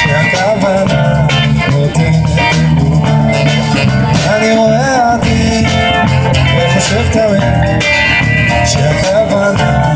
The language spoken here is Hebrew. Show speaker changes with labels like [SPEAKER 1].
[SPEAKER 1] שהכוונה נותנת אמונה. אני רואה עתיד וחושב תמיד שהכוונה